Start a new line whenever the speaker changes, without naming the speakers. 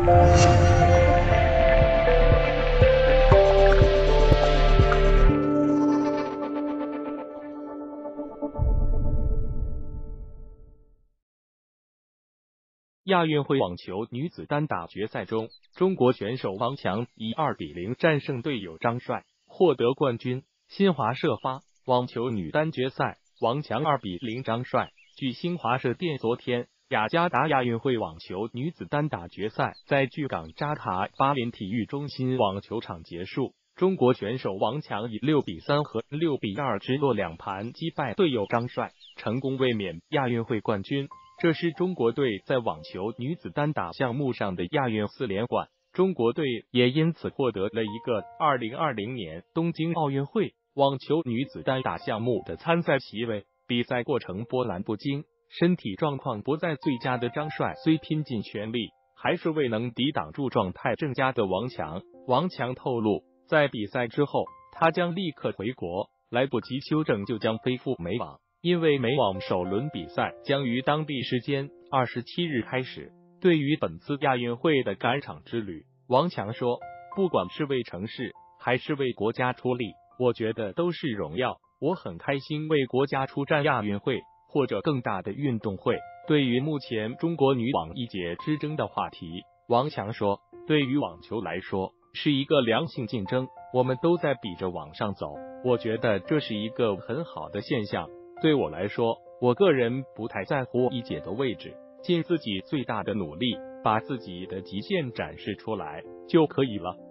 亚运会网球女子单打决赛中，中国选手王强以2-0战胜队友张帅，获得冠军。新华社发，网球女单决赛，王强2-0张帅。据新华社电，昨天雅加达亚运会网球女子单打决赛在巨港扎卡巴林体育中心网球场结束，中国选手王强以6-3和6-2直落2盘击败队友张帅，成功卫冕亚运会冠军。这是中国队在网球女子单打项目上的亚运4连冠，中国队也因此获得了一个2020年东京奥运会网球女子单打项目的参赛席位。比赛过程波澜不惊，身体状况不再最佳的张帅虽拼尽全力，还是未能抵挡住状态正佳的王强。王强透露，在比赛之后，他将立刻回国，来不及休整就将飞赴美网。因为美网首轮比赛将于当地时间27日开始。对于本次亚运会的赶场之旅，王强说，不管是为城市还是为国家出力，我觉得都是荣耀，我很开心为国家出战亚运会或者更大的运动会。对于目前中国女网一姐之争的话题，王强说，对于网球来说是一个良性竞争，我们都在比着往上走，我觉得这是一个很好的现象。对我来说，我个人不太在乎一姐的位置，尽自己最大的努力，把自己的极限展示出来就可以了。